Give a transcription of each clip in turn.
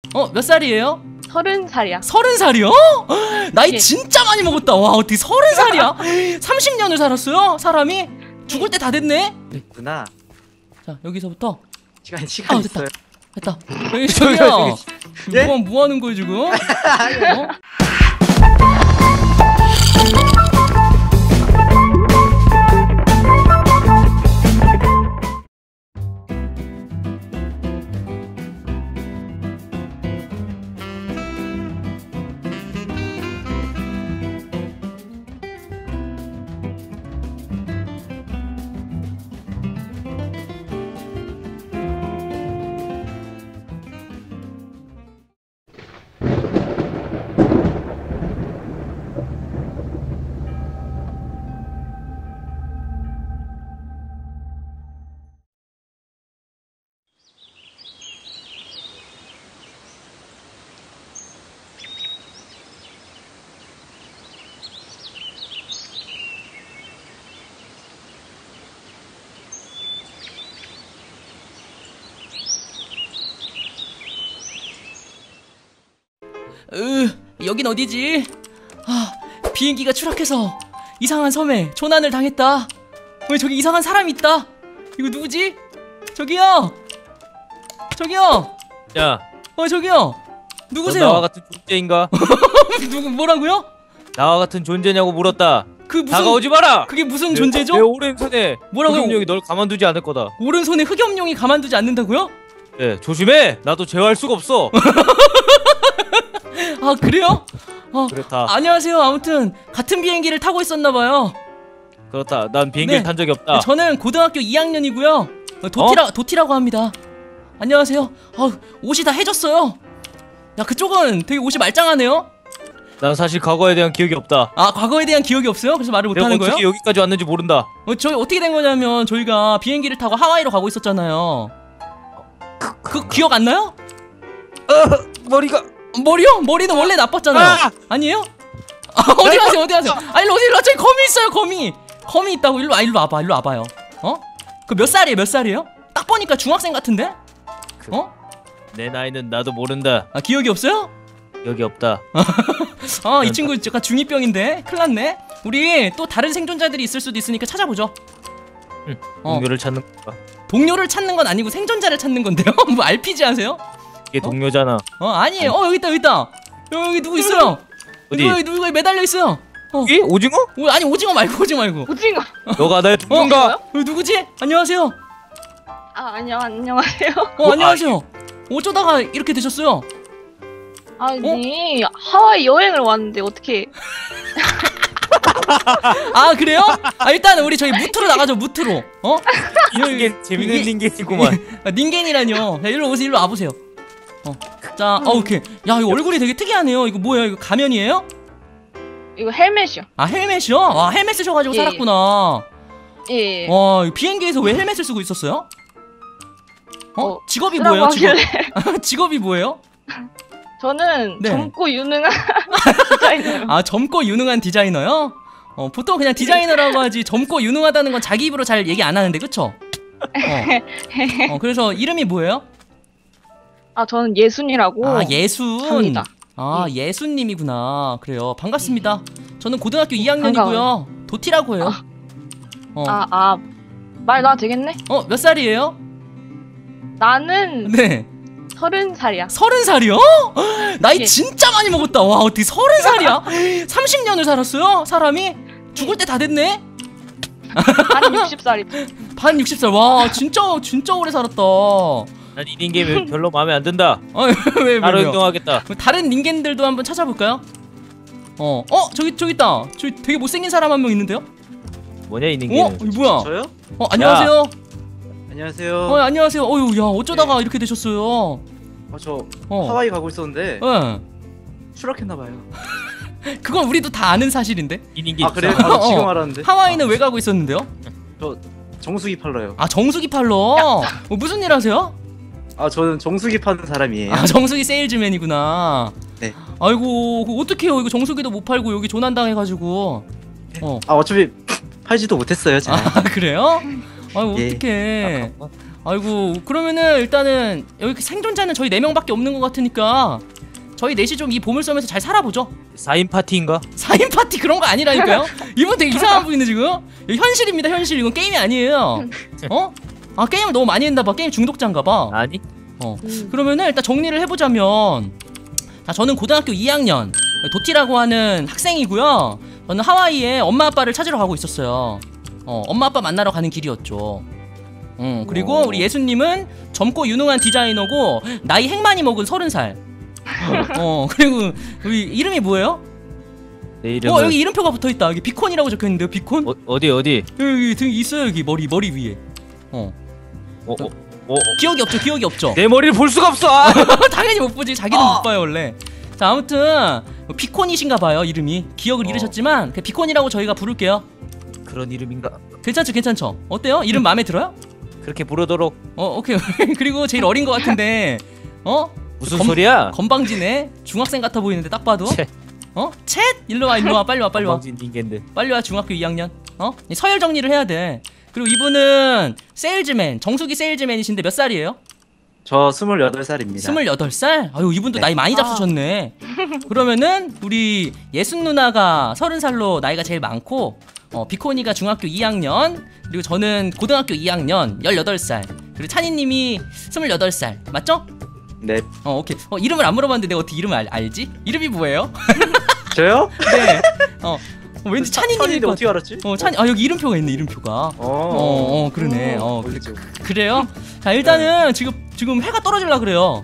몇 살이에요? 30살이야. 30살이요? 나이 예. 진짜 많이 먹었다. 와, 어떻게 30살이야? 30년을 살았어요? 사람이? 죽을 때 다 됐네? 누나 자, 여기서부터. 시간 됐다. 있어요. 됐다. 여기 저기요. 예? 뭐 하는 거예요, 지금? 어? 여긴 어디지? 비행기가 추락해서 이상한 섬에 조난을 당했다. 왜 저기 이상한 사람이 있다. 이거 누구지? 저기요. 야, 저기요. 누구세요? 나와 같은 존재인가? 누구 뭐라고요? 나와 같은 존재냐고 물었다. 그 무슨 다가오지 마라. 그게 무슨 존재죠? 내 오른손에 뭐라고요? 흑염룡이 널 가만두지 않을 거다. 오른손에 흑염룡이 가만두지 않는다고요? 네, 조심해. 나도 제어할 수가 없어. 아, 그래요? 그렇다. 안녕하세요. 아무튼 같은 비행기를 타고 있었나봐요. 그렇다. 난 비행기를 네. 탄 적이 없다. 저는 고등학교 2학년이고요. 도티라고 합니다. 안녕하세요. 옷이 다 해졌어요. 야, 그쪽은 되게 옷이 말짱하네요. 난 사실 과거에 대한 기억이 없다. 과거에 대한 기억이 없어요? 그래서 말을 내가 못하는 거예요? 어떻게 여기까지 왔는지 모른다. 저희 어떻게 된 거냐면 저희가 비행기를 타고 하와이로 가고 있었잖아요. 그 기억 안 나요? 머리가. 머리요? 머리는 원래 나빴잖아요. 아니에요? 어디 가세요? 일로 오세요. 저기 거미 있어요. 거미 있다고. 일로 와봐요. 그 몇 살이에요? 딱 보니까 중학생 같은데? 내 나이는 나도 모른다. 기억이 없어요? 여기 없다. 이 친구 약간 중2병인데? 큰일 났네. 우리 또 다른 생존자들이 있을 수도 있으니까 찾아보죠. 동료를 찾는 건가? 동료를 찾는 건 아니고 생존자를 찾는 건데요? 뭐 RPG 하세요? 이게 동료잖아. 아니에요. 여기 있다. 여기 누구 있어요? 어디? 누가 매달려 있어요? 이게 오징어? 아니, 오징어 말고. 오징어. 너가 나의 동료인가? 누구지? 안녕하세요. 안녕하세요. 안녕하세요. 어쩌다가 이렇게 되셨어요? 아니, 하와이 여행을 왔는데 어떻게? 그래요? 일단 우리 저희 무트로 나가죠. 무트로. 이게 재밌는 닌겐이구만. 닌겐이라뇨. 자, 일로 와보세요. 자, 오케이. 야, 이거 얼굴이 되게 특이하네요. 이거 뭐예요? 이거 가면이에요? 이거 헬멧이요. 헬멧이요? 헬멧 쓰셔가지고 예. 살았구나. 예. 와, 비행기에서 왜 헬멧을 쓰고 있었어요? 직업이 뭐예요? 하길래. 직업이 뭐예요? 저는 네. 젊고 유능한 디자이너요. 젊고 유능한 디자이너요? 보통 그냥 디자이너라고 하지 젊고 유능하다는 건 자기 입으로 잘 얘기 안 하는데, 그쵸? 그래서 이름이 뭐예요? 저는 예순이라고. 예순. 합니다. 예순님이구나. 그래요. 반갑습니다. 저는 고등학교 2학년이고요. 도티라고 해요. 말 놔도 되겠네? 몇 살이에요? 나는 네. 30살이야. 30살이요? 나이 예. 진짜 많이 먹었다. 와, 어떻게 30살이야? 30년을 살았어요? 사람이? 죽을 때 다 됐네? 반 60살이. 반 60살. 와, 진짜 오래 살았다. 난 이 닌겐 별로 마음에 안 든다. 왜? 바로 행동하겠다. 다른 닌겐들도 한번 찾아볼까요? 저기 있다. 저기 되게 못생긴 사람 한 명 있는데요? 뭐냐 이 닌겐은? 이거 뭐야? 저요? 안녕하세요. 안녕하세요. 안녕하세요. 야, 어쩌다가 이렇게 되셨어요? 저 하와이 가고 있었는데 추락했나봐요. 그건 우리도 다 아는 사실인데. 이 닌겐. 그래요? 지금 알았는데. 하와이는 왜 가고 있었는데요? 저 정수기 팔러요. 정수기 팔러. 무슨 일 하세요? 저는 정수기 파는 사람이에요. 정수기 세일즈맨이구나. 네. 아이고, 어떡해요. 이거 정수기도 못 팔고 여기 조난당해가지고. 어차피 팔지도 못했어요, 제가. 그래요? 예. 어떡해. 아이고 그러면은 일단은 여기 생존자는 저희 4명밖에 없는 것 같으니까 저희 넷이 좀 이 보물섬에서 잘 살아보죠. 4인 파티인가? 4인 파티 그런 거 아니라니까요. 이분 되게 이상한 분인데 지금. 이거 현실입니다 현실. 이건 게임이 아니에요. 어? 아 게임을 너무 많이 했나봐. 게임 중독자인가봐. 아니? 그러면은 일단 정리를 해보자면, 자 저는 고등학교 2학년 도티라고 하는 학생이고요. 저는 하와이에 엄마 아빠를 찾으러 가고 있었어요. 엄마 아빠 만나러 가는 길이었죠. 그리고 우리 예수님은 젊고 유능한 디자이너고 나이 핵 많이 먹은 30살. 그리고 우리 이름이 뭐예요? 내 이름은 여기 이름표가 붙어있다. 여기 비콘이라고 적혀있는데요. 비콘? 어디? 여기 등 있어요. 여기 머리 위에. 기억이 없죠. 기억이 없죠. 내 머리를 볼 수가 없어. 당연히 못 보지. 자기는 못 봐요 원래. 자 아무튼 비콘이신가봐요. 이름이 기억을 잃으셨지만 그 비콘이라고 저희가 부를게요. 그런 이름인가? 괜찮죠? 어때요? 이름 마음에 들어요? 그렇게 부르도록. 오케이. 그리고 제일 어린 것 같은데 무슨 소리야? 건방지네. 중학생 같아 보이는데 딱 봐도. 채. 챗? 일로 와 빨리 와. 건방진 닌겐데. 빨리 와. 중학교 2학년. 서열 정리를 해야 돼. 그리고 이분은 세일즈맨, 정수기 세일즈맨이신데 몇 살이에요? 저 28살입니다. 28살? 아유 이분도 네. 나이 많이 잡수셨네. 그러면은 우리 예순 누나가 30살로 나이가 제일 많고, 비코니가 중학교 2학년, 그리고 저는 고등학교 2학년 18살, 그리고 찬이님이 28살 맞죠? 네. 오케이. 이름을 안 물어봤는데 내가 어떻게 이름을 알지? 이름이 뭐예요? 저요? 네. 왠지 찬이님일 것 어떻게 같아. 알았지? 여기 이름표가 있네. 이름표가. 그러네. 그렇죠. 그래요? 자 일단은 지금 해가 떨어질라 그래요.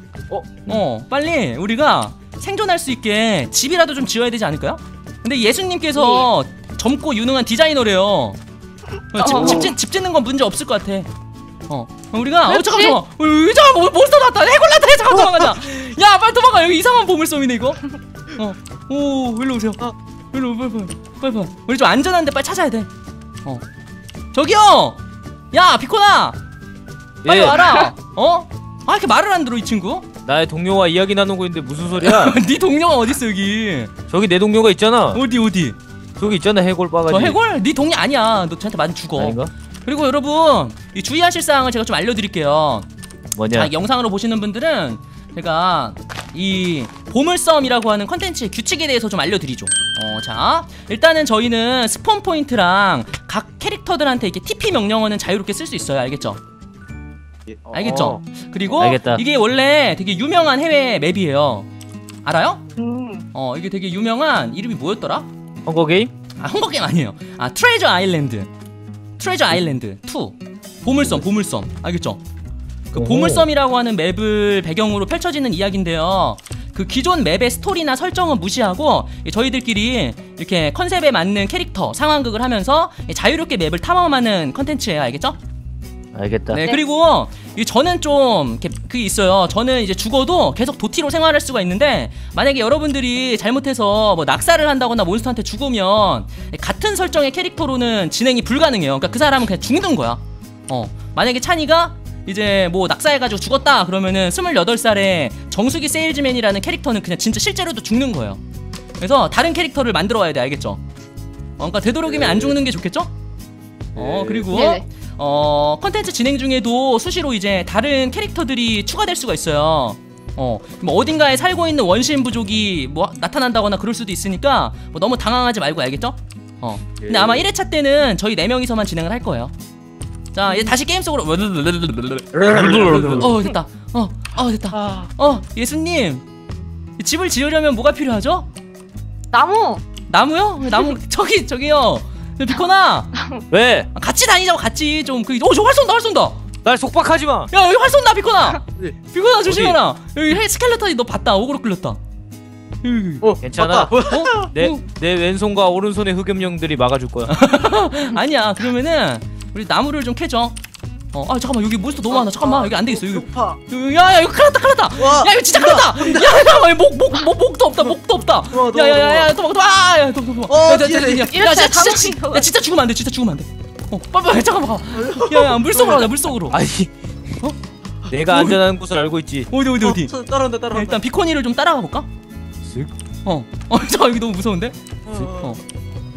빨리 우리가 생존할 수 있게 집이라도 좀 지어야 되지 않을까요? 근데 예수님께서 젊고 유능한 디자이너래요. 집 짓는 건 문제 없을 것 같아. 우리가 잠깐만. 잠깐만 몬스터 나왔다. 해골 나왔다. 잠깐 도망가자. 야 빨리 도망가. 여기 이상한 보물섬이네 이거. 일로 오세요. 일로 빨리. 우리 좀 안전한데 빨리 찾아야 돼. 저기요. 야 비코나. 빨리 와라. 이렇게 말을 안 들어 이 친구? 나의 동료와 이야기 나누고 있는데 무슨 소리야? 네 동료가 어딨어 여기? 저기 내 동료가 있잖아. 어디? 저기 있잖아 해골 빠가지. 저 해골? 네 동료 아니야. 너 쟤한테 맞으면 죽어. 아닌가? 그리고 여러분 이 주의하실 사항을 제가 좀 알려드릴게요. 뭐냐? 자 영상으로 보시는 분들은 제가 이 보물섬이라고 하는 컨텐츠의 규칙에 대해서 좀 알려드리죠. 자 일단은 저희는 스폰 포인트랑 각 캐릭터들한테 이렇게 TP 명령어는 자유롭게 쓸 수 있어요. 알겠죠? 알겠죠? 그리고 알겠다. 이게 원래 되게 유명한 해외 맵이에요. 알아요? 이게 되게 유명한 이름이 뭐였더라? 헝거 게임? 헝거 게임 아니에요. 트레저 아일랜드 2 보물섬 알겠죠? 그 보물섬이라고 하는 맵을 배경으로 펼쳐지는 이야기인데요. 그 기존 맵의 스토리나 설정은 무시하고 저희들끼리 이렇게 컨셉에 맞는 캐릭터 상황극을 하면서 자유롭게 맵을 탐험하는 컨텐츠예요. 알겠죠? 알겠다. 네, 그리고 저는 좀 그게 있어요. 저는 이제 죽어도 계속 도티로 생활할 수가 있는데, 만약에 여러분들이 잘못해서 뭐 낙사를 한다거나 몬스터한테 죽으면 같은 설정의 캐릭터로는 진행이 불가능해요. 그러니까 그 사람은 그냥 죽는 거야. 만약에 찬이가 이제 뭐 낙사해가지고 죽었다 그러면은 28살에 정수기 세일즈맨이라는 캐릭터는 그냥 진짜 실제로도 죽는 거예요. 그래서 다른 캐릭터를 만들어 와야 돼. 알겠죠? 그러니까 되도록이면 안 죽는 게 좋겠죠? 그리고 네네. 컨텐츠 진행 중에도 수시로 이제 다른 캐릭터들이 추가될 수가 있어요. 뭐 어딘가에 살고 있는 원시인 부족이 뭐 나타난다거나 그럴 수도 있으니까 뭐 너무 당황하지 말고. 알겠죠? 근데 아마 1회차 때는 저희 4명이서만 진행을 할 거예요. 자 이제 다시 게임 속으로. 됐다. 됐다. 예수님, 집을 지으려면 뭐가 필요하죠? 나무요? 나무 저기요. 비코나. 왜? 같이 다니자고. 같이 좀 저 활 쏜다. 날 속박하지 마. 야 여기 활 쏜다 비코나. 비코나 조심해라. 여기 스켈레톤이 너 봤다. 오그로 끌렸다. 괜찮아. 내 왼손과 오른손의 흑염룡들이 막아줄 거야. 아니야. 그러면은 우리 나무를 좀 캐죠. 잠깐만 여기 몬스터 너무 많아. 잠깐만 여기 안 되겠어. 여기. 야 이거 큰일 났다. 야 이거 진짜 큰일 났다. 야 목도 없다. 야야야야 도망가. 야 진짜 죽으면 안 돼. 빨리 잠깐만. 야야 물속으로 가자. 물속으로. 아니. 내가 안전한 곳을 알고 있지. 어디? 따라온다. 일단 비코니를 좀 따라가 볼까? 잠깐 여기 너무 무서운데?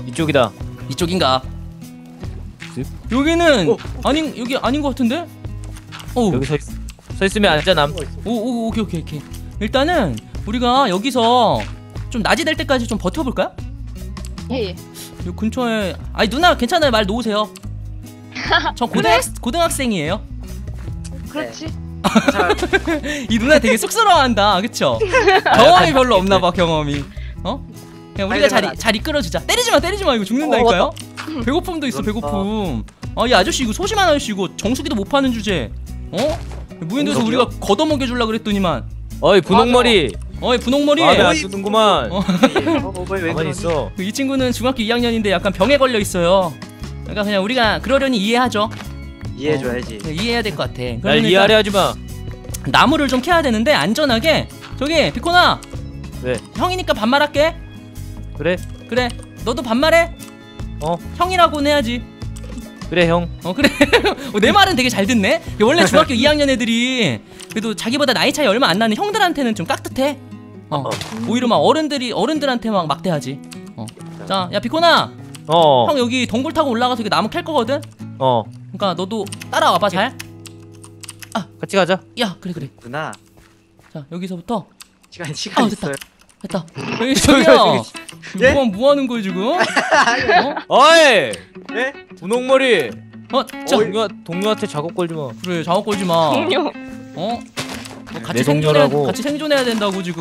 이쪽이다. 이쪽인가? 여기는 여기 아닌 것 같은데? 오, 여기 서 있으면 안전함. 오, 오케이. 일단은 우리가 여기서 좀 낮이 될 때까지 좀 버텨볼까요? 예. 요 근처에 아니 누나 괜찮아요. 말 놓으세요. 저 고등학생이에요. 그렇지. 이 누나 되게 쑥스러워한다. 그쵸? 경험이 별로 없나봐. 경험이. 그냥 우리가 잘 이끌어주자. 때리지 마. 이거 죽는다니까요. 배고픔도 있어. 배고픔. 아, 이 아저씨 이거 소심한 아저씨고 정수기도 못 파는 주제. 무인도에서 우리가 걷어먹여 줄라 그랬더니만. 어이 분홍머리. 어이 분홍머리. 안 주는구만. 왜 가만히 있어. 이 친구는 중학교 2학년인데 약간 병에 걸려 있어요. 그러니까 그냥 우리가 그러려니 이해하죠. 이해해줘야지. 이해해야 될 것 같아. 날 이해하려 하지 마. 나무를 좀 캐야 되는데 안전하게. 저기 비코나. 왜? 형이니까 반말할게. 그래 너도 반말해. 형이라고는 해야지. 그래 형. 그래. 내 말은 되게 잘 듣네. 원래 중학교 2학년 애들이 그래도 자기보다 나이 차이 얼마 안 나는 형들한테는 좀 깍듯해. 오히려 막 어른들한테 막 막대하지. 자, 야 비코나. 형 여기 동굴 타고 올라가서 여기 나무 캘 거거든. 그러니까 너도 따라와봐 잘. 같이 가자. 야, 그래. 누나. 자, 여기서부터. 시간 됐다. 있어요. 됐다. 여기 저기요. 예? 뭐 하는 거야 지금? 어이 예? 분홍머리. 자, 동료한테 작업 걸지 마. 그래 작업 걸지 마. 동료. 뭐 내 동료라고. 같이 생존해야 된다고 지금.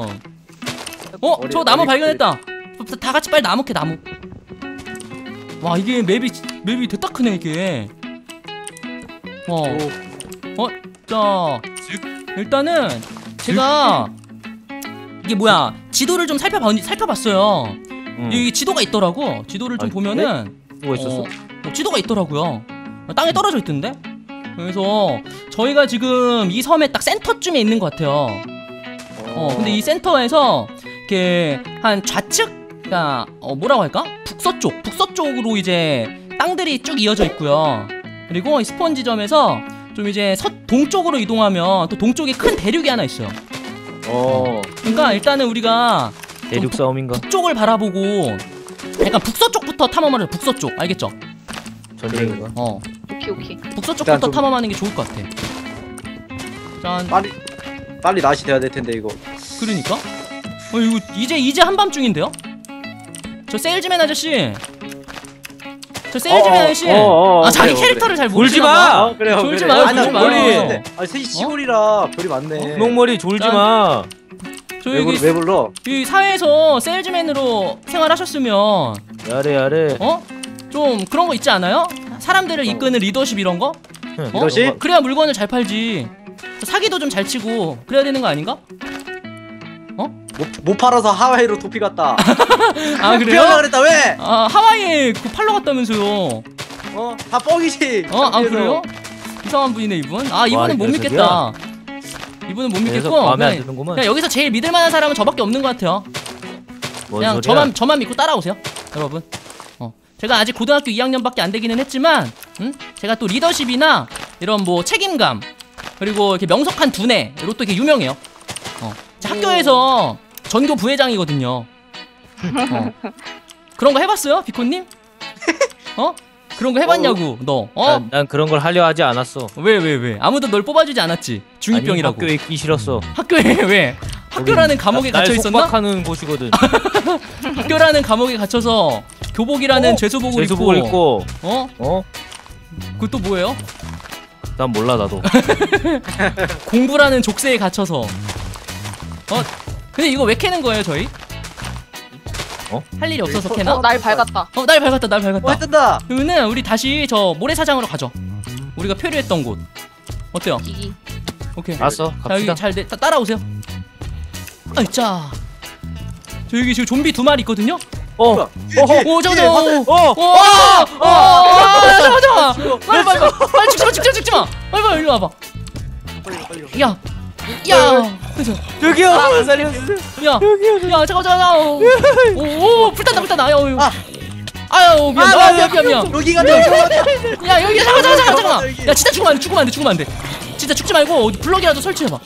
저 나무 발견했다. 다 같이 빨리 나무 캐 나무. 와, 이게 맵이 됐다 크네 이게. 자, 일단은 제가 이게 뭐야 지도를 좀 살펴봤어요. 여기 지도가 있더라고. 지도를 좀 보면은 뭐가 있었어? 지도가 있더라고요. 땅에 떨어져 있던데. 그래서 저희가 지금 이 섬의 딱 센터쯤에 있는 것 같아요. 근데 이 센터에서 이렇게 한 좌측, 그러니까 뭐라고 할까? 북서쪽으로 이제 땅들이 쭉 이어져 있고요. 그리고 이 스폰 지점에서 좀 이제 동쪽으로 이동하면 또 동쪽에 큰 대륙이 하나 있어요. 그러니까 일단은 우리가 대륙 싸움인가? 북쪽을 바라보고 약간 북서쪽부터 탐험하자. 북서쪽 알겠죠? 전쟁인가? 오케이. 북서쪽부터 탐험하는 게 좋을 것 같아. 짠. 빨리 낮이 돼야 될 텐데 이거. 그러니까? 이거 이제 한밤중인데요? 저 세일즈맨 아저씨. 자기 그래, 캐릭터를 잘 졸지 모르시나 마! 봐. 그래요. 졸지 마요, 졸지 마요. 셋이 시골이라 별이 많네. 분홍머리 졸지 마. 저 여기 왜 불러? 이 사회에서 세일즈맨으로 생활하셨으면 야래. 좀 그런 거 있지 않아요? 사람들을 이끄는 리더십 이런 거? 리더십? 그래야 물건을 잘 팔지. 사기도 좀 잘 치고 그래야 되는 거 아닌가? 못 팔아서 하와이로 도피 갔다. 아, 그래요? 피하려 그랬다 왜? 하와이에 그 팔러 갔다면서요. 다 뻥이지. 그래요? 이상한 분이네 이분. 이분은 못 믿겠다. 이분은 못 믿겠고 마음에 안 드는구만. 그냥 여기서 제일 믿을 만한 사람은 저밖에 없는 것 같아요. 그냥 저만 믿고 따라오세요, 여러분. 제가 아직 고등학교 2학년밖에 안 되기는 했지만, 제가 또 리더십이나 이런 뭐 책임감 그리고 이렇게 명석한 두뇌 이것도 이렇게 유명해요. 학교에서 전교 부회장이거든요. 그런 거 해봤어요, 비코님? 그런 거 해봤냐고 너? 난 그런 걸 하려 하지 않았어. 왜? 아무도 널 뽑아주지 않았지. 중2병이라고. 학교에 있기 싫었어. 학교에 왜? 학교라는 감옥에 갇혀 있었나? 속박하는 곳이거든. 학교라는 감옥에 갇혀서 교복이라는 죄수복을 입고. 그것도 뭐예요? 난 몰라 나도. 공부라는 족쇄에 갇혀서. 근데 이거 왜 캐는 거예요 저희? 할 일이 없어서 캐나? 날 밝았다. 날 밝았다. 뜬다. 그러면은 우리 다시 저 모래사장으로 가죠. 우리가 표류했던 곳. 어때요? 기기. 오케이. 알았어. 자, 여기 갑시다. 따라오세요. 자, 저 여기 지금 좀비 2마리 있거든요. 잠깐만. 빨리 죽지 마. 빨리 일로 와봐. 야, 그래서 여기요. 살려주세요. 야, 잠깐. 오, 불탔다. 아유, 미안. 여기가 야, 여기 잠깐. 야, 진짜 죽으면 안 돼. 진짜 죽지 말고 어디 블럭이라도 설치해봐.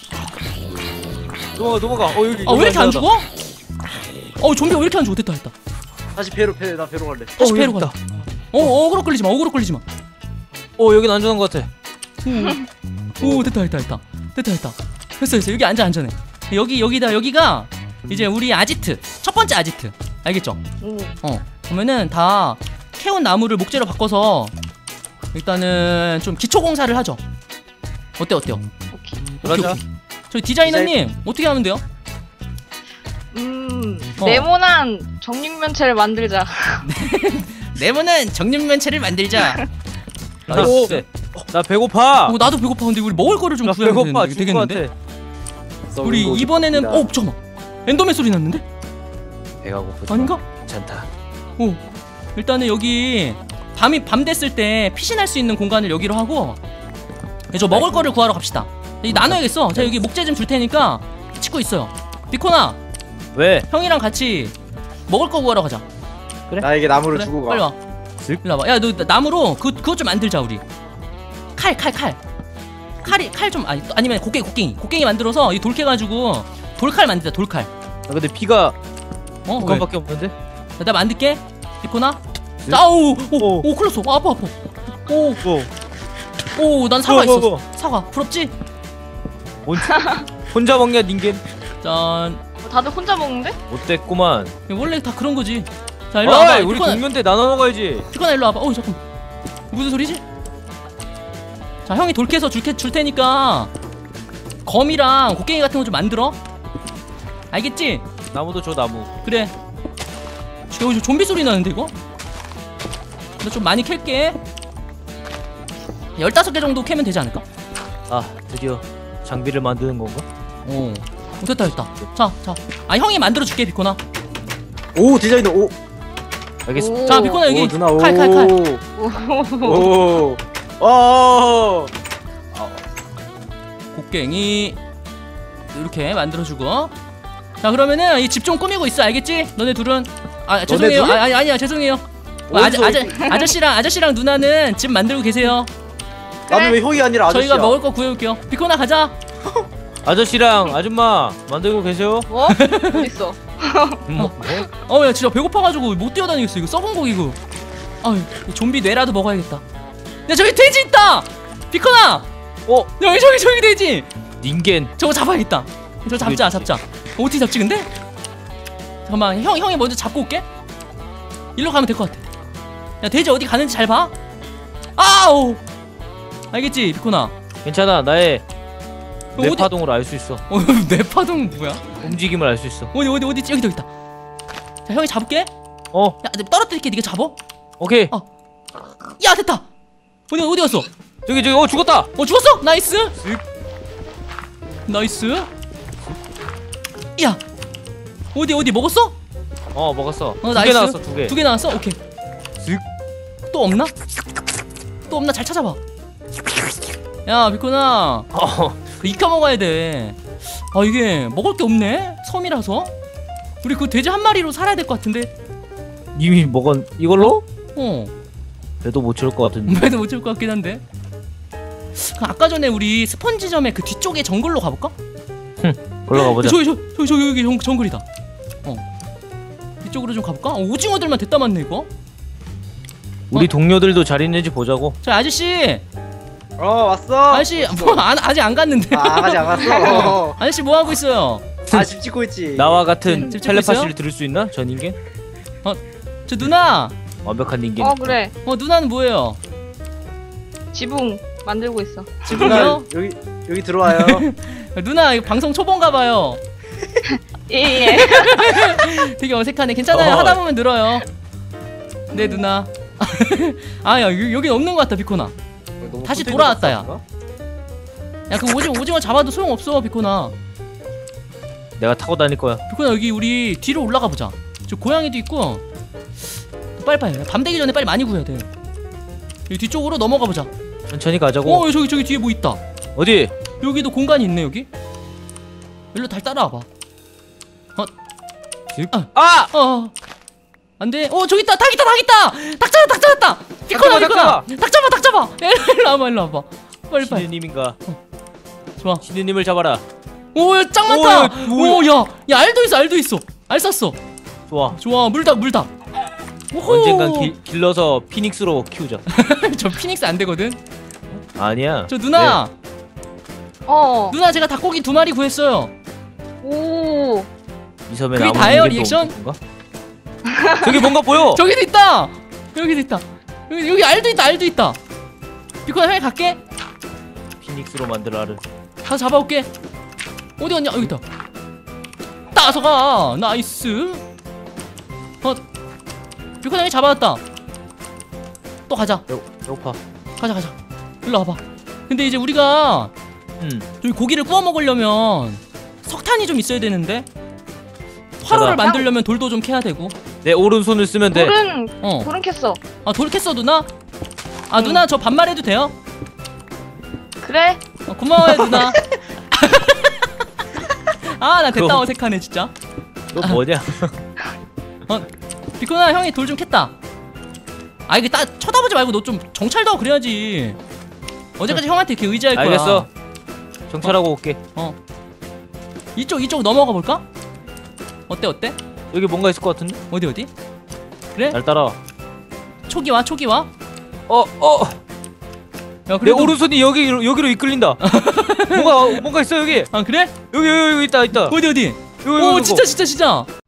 넘어가. 여기. 왜 이렇게 안 죽어? 좀비가 왜 이렇게 안 죽어? 됐다. 다시 배로 갈래. 다시 배로 가. 어그로 끌리지 마. 여긴 안전한 것 같아. 오 됐다 됐어 여기 앉아 안전해. 여기가 이제 우리 아지트 첫 번째 아지트 알겠죠? 오. 그러면은 다 캐온 나무를 목재로 바꿔서 일단은 좀 기초 공사를 하죠. 어때요? 오케이. 그러자. 저희 디자이너님 어떻게 하면 돼요? 네모난 정육면체를 만들자. 네모난 정육면체를 만들자. 나이스. 나 배고파. 나도 배고파. 근데 우리 먹을 거를 좀 나 구해야 배고파. 되겠는데? 죽을 것 우리 이번에는 잠깐만. 엔더맨 소리 났는데? 같아. 배가 고프다. 아닌가? 괜찮다. 일단은 여기 밤 됐을 때 피신할 수 있는 공간을 여기로 하고 저 먹을 거를 구하러 갑시다. 나눠야겠어. 자 여기 목재 좀 줄 테니까 찍고 있어요. 비코나 왜? 형이랑 같이 먹을 거 구하러 가자. 나에게 나무를 그래? 주고 가. 빨리 와. 일로 와봐. 야 너 나무로 그것 좀 만들자 우리. 칼. 칼 좀 아니면 곡괭이 만들어서 이 돌 캐가지고 돌칼 만들자. 돌칼. 근데 피가 왜? 북한밖에 없는데? 자, 나 만들게. 비코나. 자, 오, 큰일 났어. 아파. 난 사과 있어. 사과. 부럽지? 혼자 먹냐 닌겐? 짠. 다들 혼자 먹는데? 못됐구만. 원래 다 그런 거지. 자, 일로 와봐. 우리 동료인데 나눠 먹어야지. 비코나 일로 와봐. 잠깐. 무슨 소리지? 자, 형이 돌 캐서 줄 테니까 검이랑 곡괭이 같은 거 좀 만들어. 알겠지? 나무도 줘 나무. 그래. 여기 좀비 소리 나는데 이거? 나 좀 많이 캘게. 15개 정도 캐면 되지 않을까? 아 드디어 장비를 만드는 건가? 됐다. 자. 형이 만들어 줄게 비코나. 오 디자이너 오. 알겠습니다. 자 비코나 여기 오, 누나, 칼. 오. 오. 곡괭이 이렇게 만들어주고. 자 그러면은 이 집 좀 꾸미고 있어. 알겠지? 너네 둘은. 죄송해요. 아니야 죄송해요. 아저씨랑 누나는 집 만들고 계세요. 나는 왜 형이 아니라 아저씨야? 저희가 먹을 거 구해올게요. 비코나 가자. 아저씨랑 아줌마 만들고 계세요? 뭐? 어딨어? 야 진짜 배고파가지고 못 뛰어다니겠어. 이거 썩은 고기고. 좀비 뇌라도 먹어야겠다. 야 저기 돼지 있다. 비코나. 여기 저기 돼지. 닌겐. 저거 잡아야겠다. 저거 잡자. 어떻게 잡지 근데? 잠깐만 형이 먼저 잡고 올게. 일로 가면 될 것 같아. 야 돼지 어디 가는지 잘 봐. 아우. 알겠지 비코나? 괜찮아 나의 어디? 뇌파동으로 알 수 있어. 뇌파동 뭐야? 움직임을 알 수 있어. 어디 여기 있다. 자 형이 잡을게. 야 떨어뜨릴게. 네가 잡어. 오케이. 야 됐다. 어디 갔어? 저기 죽었다. 죽었어? 나이스. 야 어디 먹었어? 먹었어. 두 개 나이스. 나왔어. 2개. 2개 나왔어? 오케이. 또 없나? 잘 찾아봐. 야 비코나 익혀 먹어야 돼. 이게 먹을 게 없네. 섬이라서 우리 그 돼지 한 마리로 살아야 될 것 같은데. 이미 먹은 이걸로? 어 배도 못 채울 것 같은데. 배도 못 채울 것 같긴 한데. 아까 전에 우리 스펀지점의 그 뒤쪽에 정글로 가볼까? 걸러 가보자. 저기 여기 정글이다. 이쪽으로 좀 가볼까? 오징어들만 됐다 맞네 이거. 우리 동료들도 잘 있는지 보자고. 자 아저씨. 왔어. 아저씨 아직 안 갔는데. 아직 안 왔어. 아저씨 뭐 하고 있어요? 집 짓고 있지. 나와 같은 집 짓고 텔레파시를 있어요? 들을 수 있나? 저 닌겐? 저 누나. 완벽한 닌겐. 그래. 누나는 뭐예요? 지붕 만들고 있어. 지붕이요? 여기 들어와요. 누나 이거 방송 초본가 봐요. 예. 되게 어색하네. 괜찮아요. 하다 보면 늘어요. 네 누나. 야 여기 없는 것 같다 비코나. 다시 돌아왔다 야. 그 오징어 잡아도 소용없어 비코나. 내가 타고 다닐 거야. 비코나 여기 우리 뒤로 올라가 보자. 저 고양이도 있고. 빨리 밤 되기 전에 빨리 많이 구해야 돼. 여기 뒤쪽으로 넘어가 보자. 천천히 가자고. 저기 뒤에 뭐 있다. 어디? 여기도 공간이 있네 여기. 일로 달 따라와봐. 안돼. 저기 있다. 닭 있다. 닭 잡았다. 비코나. 닭 잡아. 일로 와봐. 빨리. 신우님인가? 좋아. 신우님을 잡아라. 짱 많다. 야 알도 있어. 알 쌌어. 좋아. 물닭. 언젠간 길러서 피닉스로 키우자. 저 피닉스 안 되거든. 아니야. 저 누나. 어. 누나 제가 닭고기 2마리 구했어요. 오. 이 섬에 그게 아무 다예요, 일도 리액션? 없는 건가? 저기 뭔가 보여. 저기도 있다. 여기도 있다. 여기 알도 있다. 알도 있다. 비코나 형이 갈게. 피닉스로 만들 알을. 가서 잡아올게. 어디 갔냐? 여기 있다. 따서가 나이스. 비코나 형이 잡아왔다. 또 가자. 배고파. 가자. 일로 와봐. 근데 이제 우리가 저기 고기를 구워 먹으려면 석탄이 좀 있어야 되는데 화로를 맞아. 만들려면 돌도 좀 캐야 되고. 내 오른손을 쓰면 돼. 돌은 캤어. 아, 돌 캤어 누나? 아, 누나 저 반말해도 돼요? 그래. 고마워요 누나. 아, 나 됐다 어색하네 진짜. 너 뭐냐? 비코나 형이 돌 좀 캤다. 아, 이게 딱 쳐다보지 말고 너 좀 정찰도 하고 그래야지. 언제까지 형한테 이렇게 의지할 거야? 알겠어. 정찰하고 올게. 이쪽 넘어가 볼까? 어때? 여기 뭔가 있을 것 같은데? 어디? 그래? 날 따라와. 초기 와. 야, 내 그래도... 오른손이 여기로 이끌린다. 뭔가 있어 여기. 아, 그래? 여기 있다. 어디? 여기 오, 이거. 진짜.